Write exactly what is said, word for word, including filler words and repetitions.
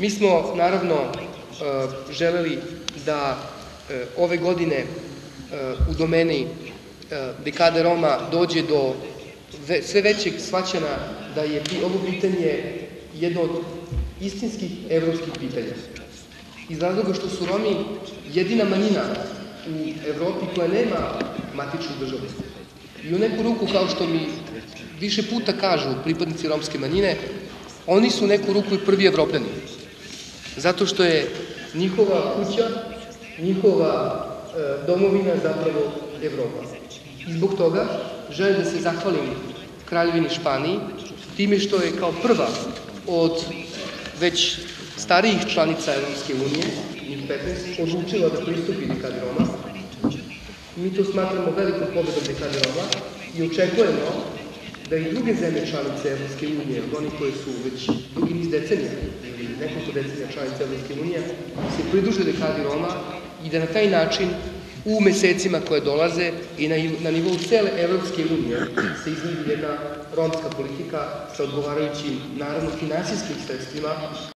Mi smo, naravno, želeli da ove godine u domeni dekade Roma dođe do sve većeg shvaćanja da je ovo pitanje jedno od istinskih evropskih pitanja. Iz razloga što su Romi jedina manjina u Evropi koja nema matičnu državu. I u neku ruku, kao što mi više puta kažu pripadnici romske manjine, oni su u neku ruku i prvi Evropljani. Zato što je njihova kuća, njihova domovina zapravo Evropa. I zbog toga želim da se zahvalim Kraljevini Španiji time što je kao prva od već starijih članica Evropske unije, njih petnaest, odlučila da pristupi dekadi Roma. Mi to smatramo velikom pobedom dekade Roma i očekujemo da i druge zemlje članice Evropske unije, od onih koje su već dugi niz decenija ili nekoliko decenija članice Evropske unije, se pridruže dekadi Roma i da na taj način u mesecima koje dolaze i na nivou cele Evropske unije se izvidi jedna romska politika sa odgovarajućim, naravno, finansijskim sredstvima